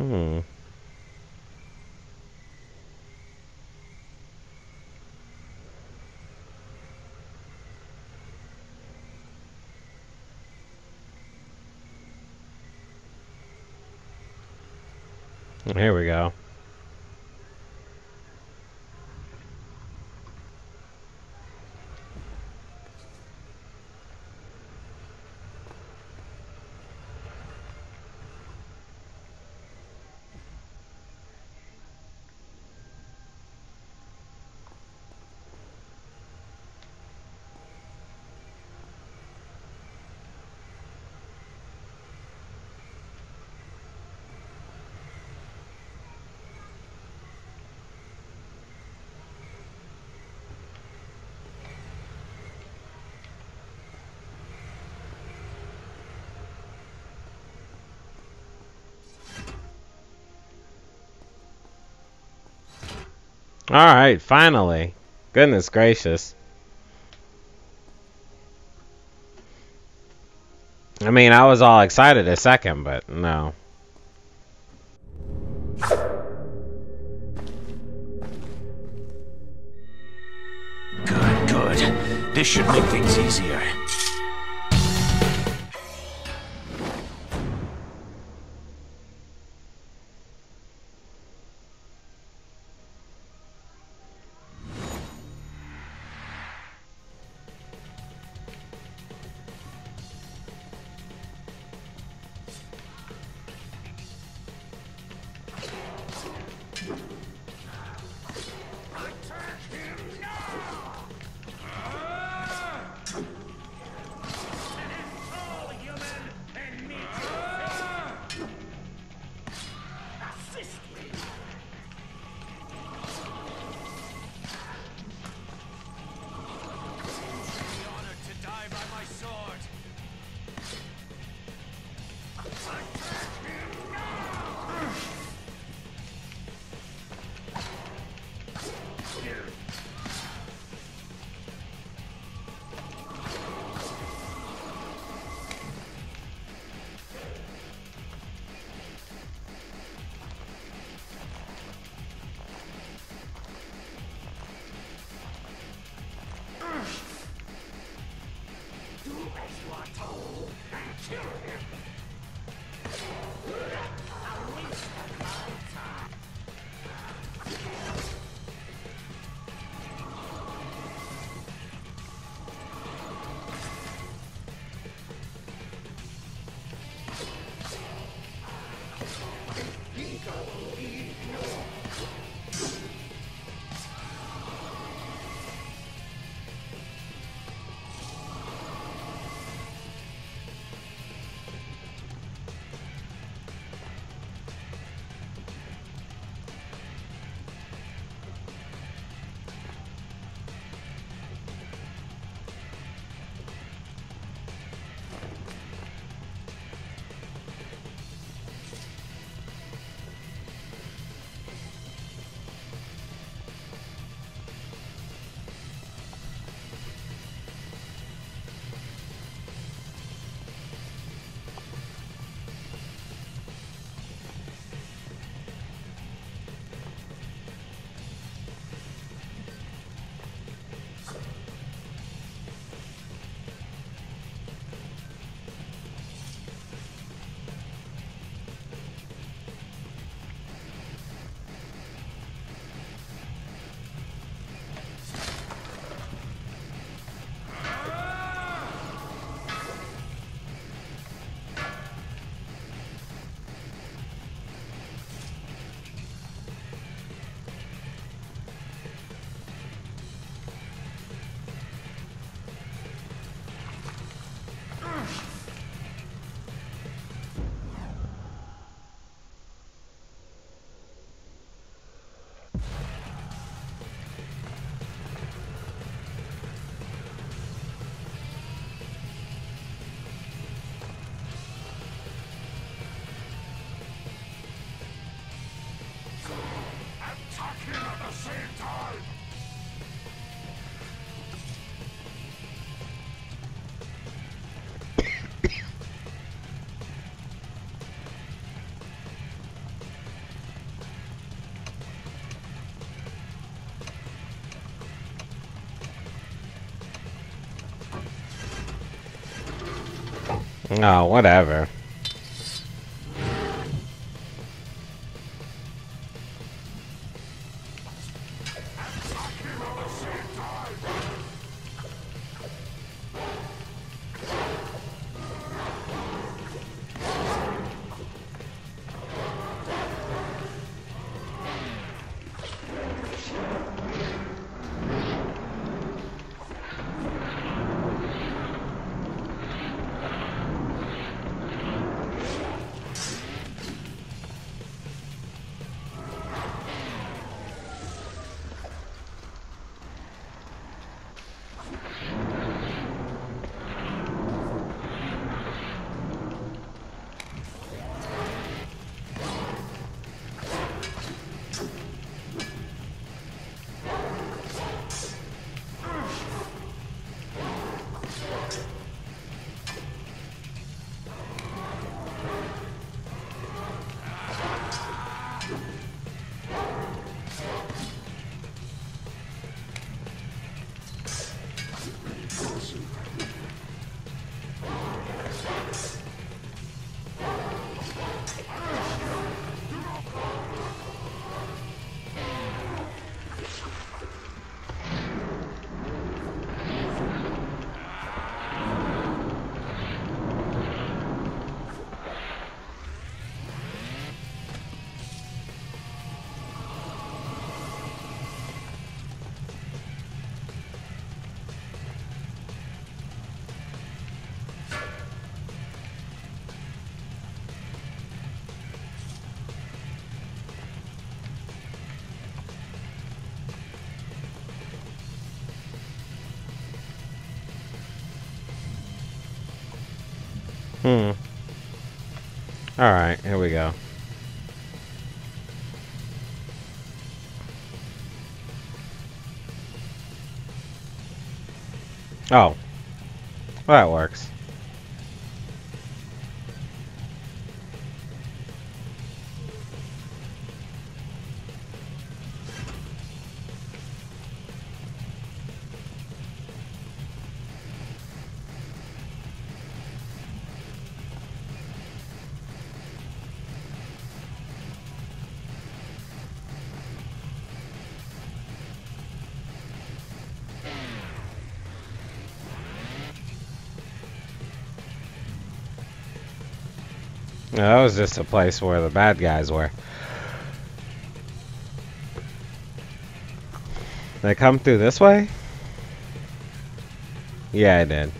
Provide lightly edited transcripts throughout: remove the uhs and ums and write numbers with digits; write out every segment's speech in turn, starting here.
Here we go. Alright, finally. Goodness gracious. I mean, I was all excited a second, but no. Good, good. This should make things easier. Oh, whatever. Alright, here we go. Oh. Well, that works. That was just a place where the bad guys were. They come through this way? Yeah, I did.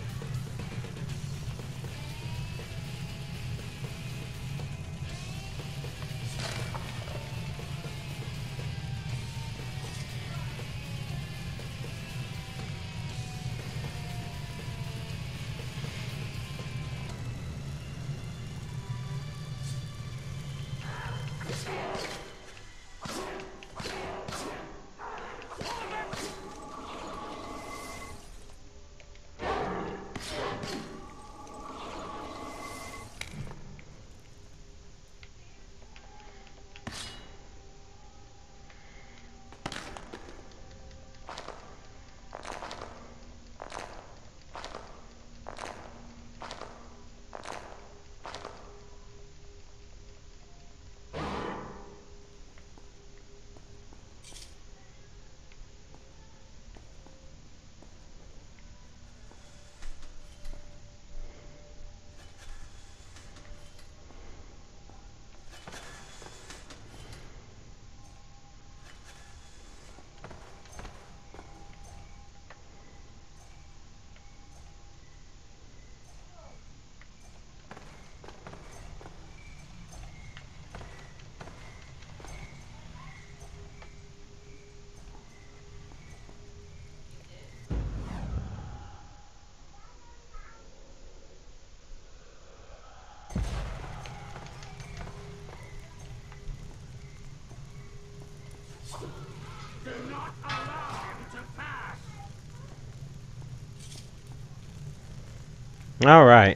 Alright.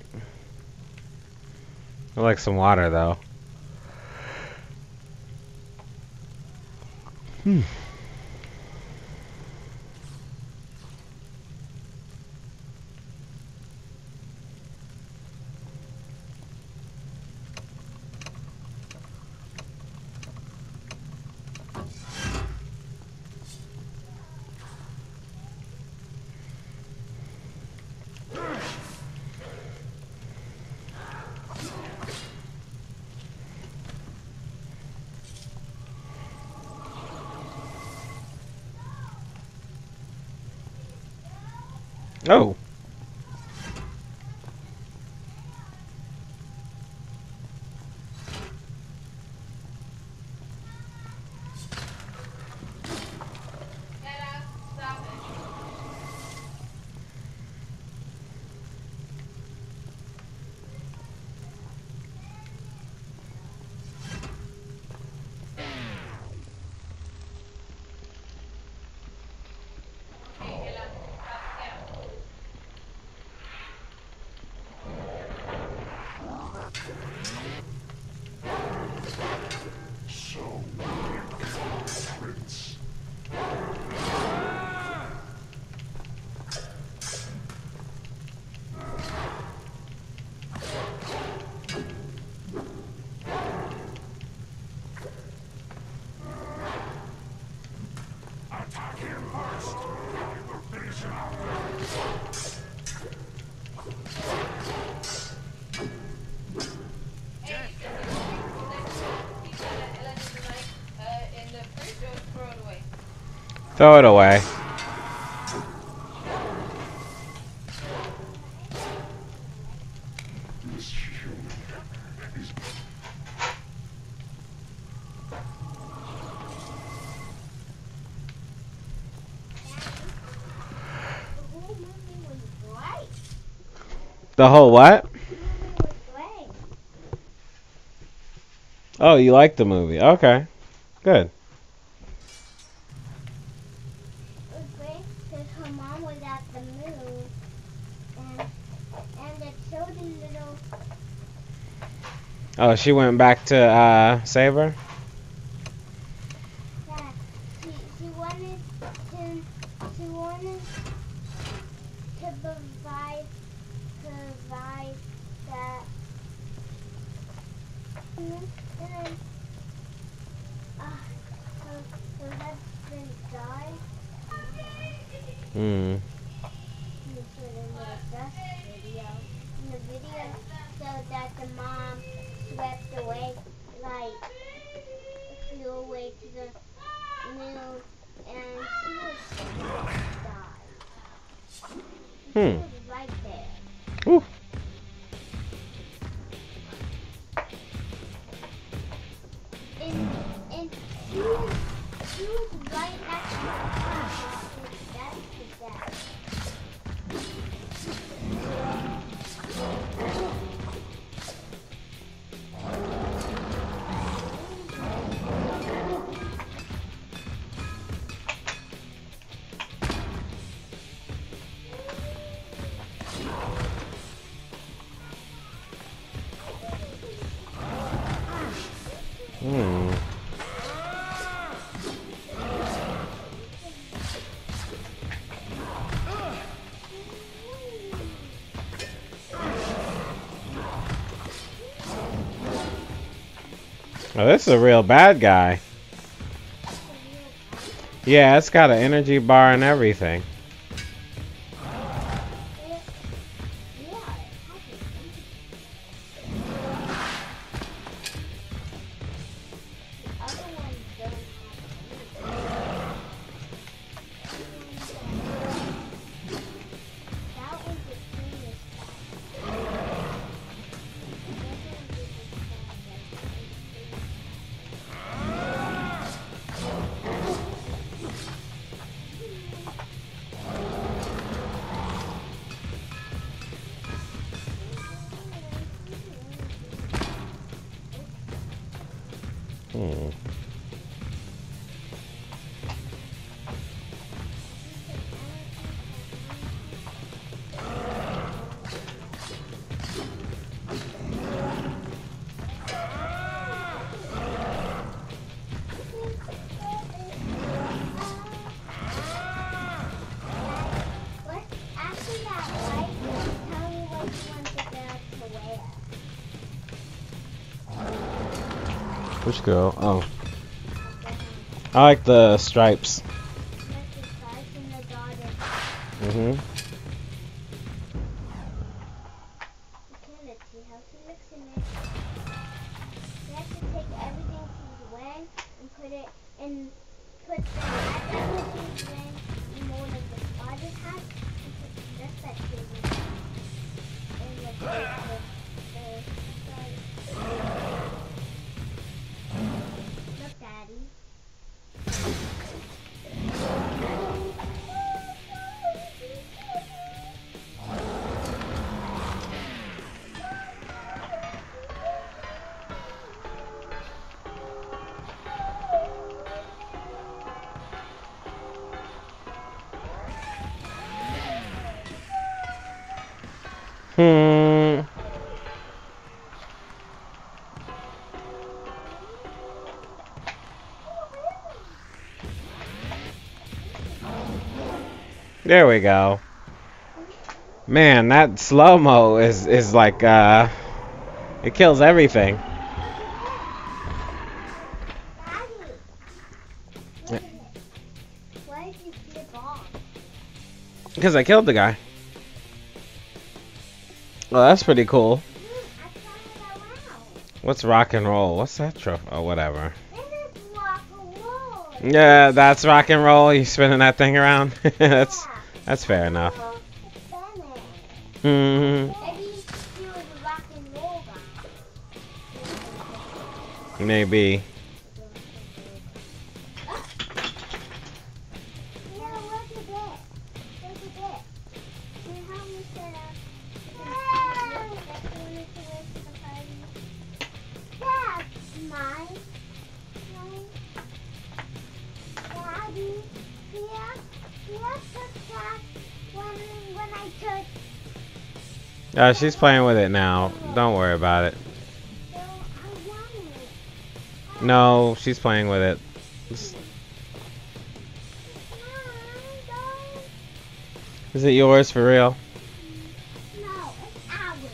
I like some water, though. Oh. Throw it away. The whole what? Oh, you like the movie? Okay, good. It was great because her mom was at the moon, and it showed a little. Oh, she went back to save her? Yeah, she wanted to provide that. And then her husband died. Hmm. In the video showed that the mom swept away, flew away to the moon, and she was died. She was right there. Ooh. And she was right next to her. That's the death. Hmm. Oh, this is a real bad guy. Yeah, it's got an energy bar and everything. Hmm. After that light, tell me what you want the girl to wear. Which girl? Oh. I like the stripes. Like the stripes in the garden. Mm-hmm. Okay, let's see how she looks in it. We have to take everything she's wearing and put it in, put the hat that she's wearing in one of the spider hats and put the rest Hmm. There we go. Man, that slow-mo is like it kills everything. Daddy, look at it. Why did you flip off? Because I killed the guy. Well, that's pretty cool. I turned it around. What's rock and roll? What's that trophy? Oh, whatever. This is rock and roll. Yeah, that's rock and roll. You spinning that thing around? that's Yeah. that's fair enough. Oh, it's spinning. Hmm. Maybe he was a rock and roll guy. Maybe. Yeah, look at this. Look at this. Can you help me set up? That's mine. Daddy, here the track when I touch. She's playing with it now. Don't worry about it. So I want it. No, she's playing with it. Is it yours for real? No, it's ours.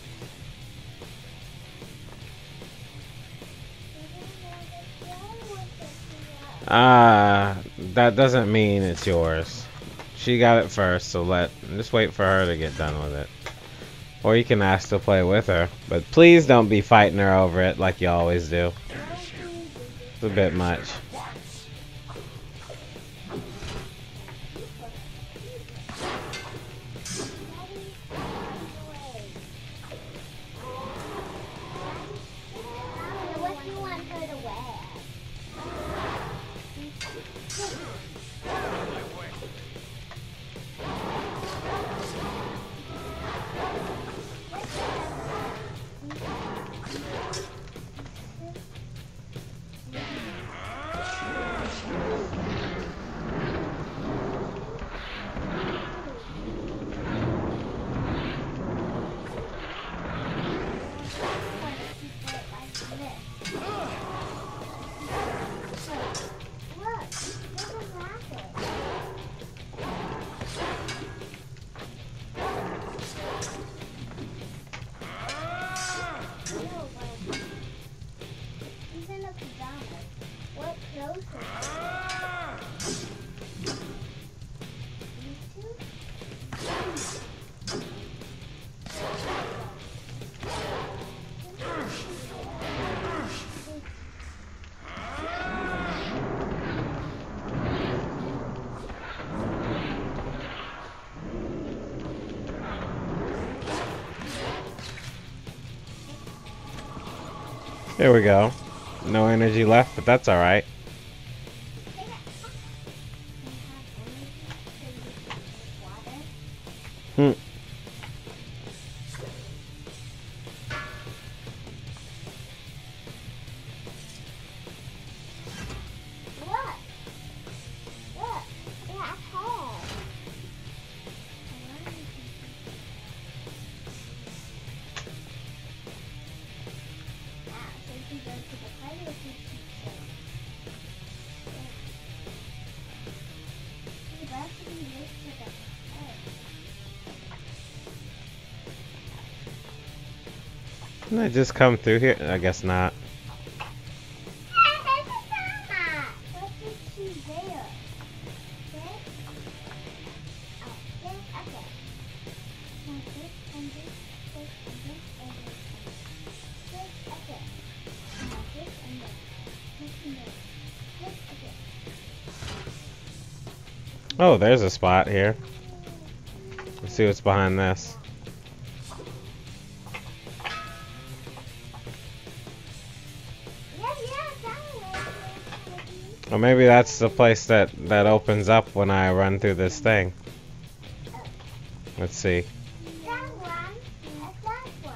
That doesn't mean it's yours. She got it first, so just wait for her to get done with it. Or you can ask to play with her. But please don't be fighting her over it like you always do. It's a bit much. What do you want her to wear? What clothes are these two? There we go. No energy left, but that's alright. Hmm. Look! Look! They have hair. Now, so you can go to the party with your teacher. You have to be used to the hair. Can I just come through here? I guess not. What did she wear? This? Oh, this? Okay. And this, and this, this, and this, and this, and this, okay. This, and this, this, and this, this, okay. Oh, there's a spot here. Let's see what's behind this. Or maybe that's the place that opens up when I run through this thing. Let's see. That one, and that one.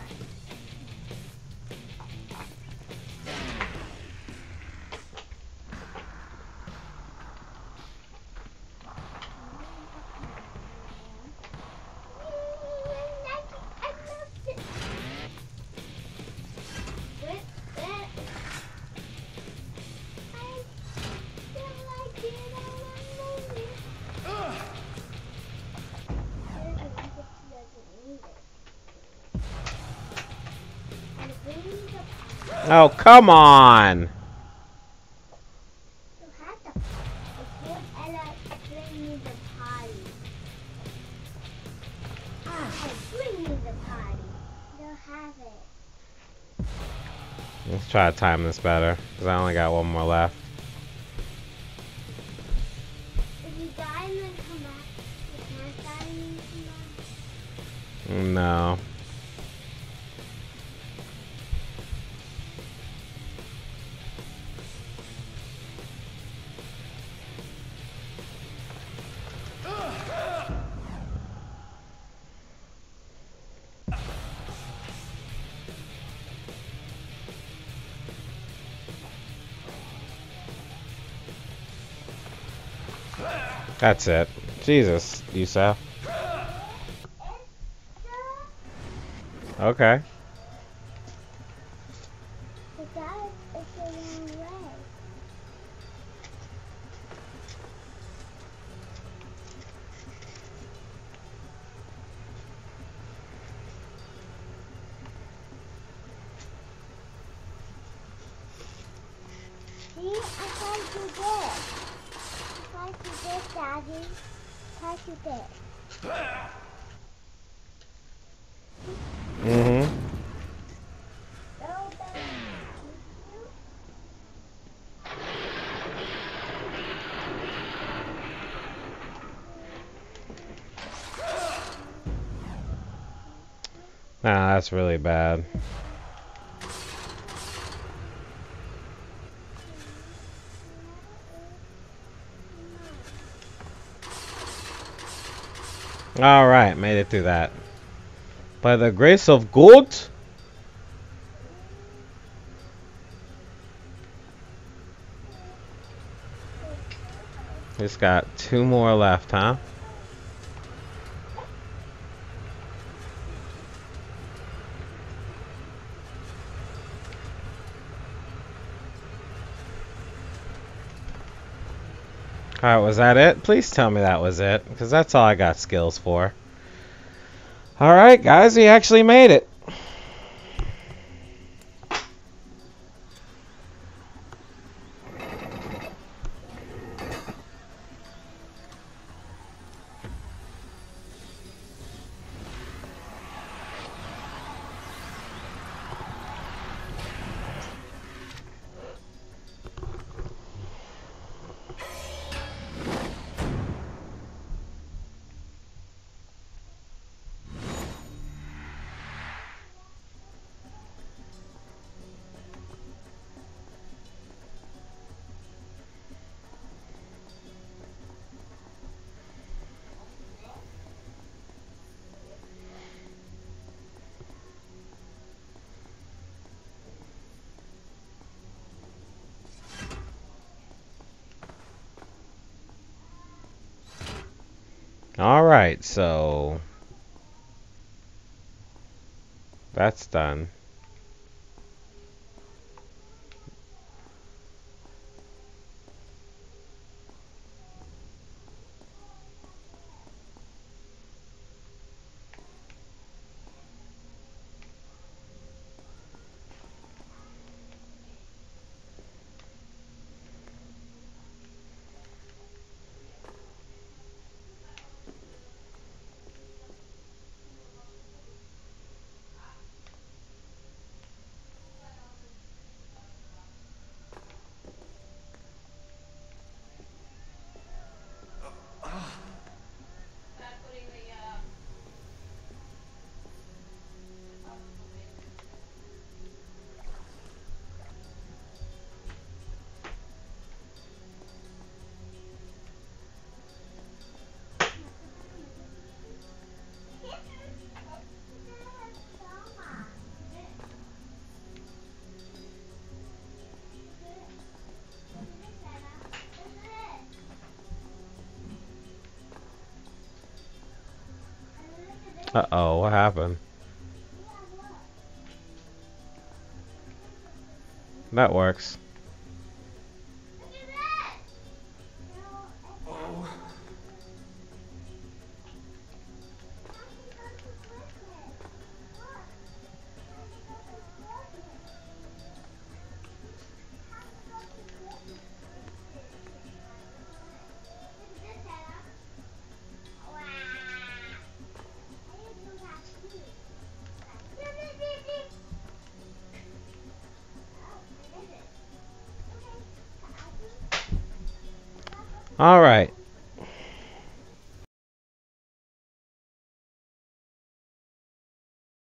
Oh, come on! You have to give Ella bring me the party. Bring me the party. You'll have it. Let's try to time this better, because I only got one more left. If you die and then come back, you can't die and then come back. No. That's it. Jesus, Yusuf. Okay. But that is the wrong way. See, I tried to do this. Try to do this, Daddy. Try to do this. Mm-hmm. No, Daddy. Nah, that's really bad. Alright, made it through that. By the grace of God. Just got 2 more left, huh? Alright, was that it? Please tell me that was it, because that's all I got skills for. Alright, guys, we actually made it. Alright, so that's done. Uh-oh, what happened? That works. Alright.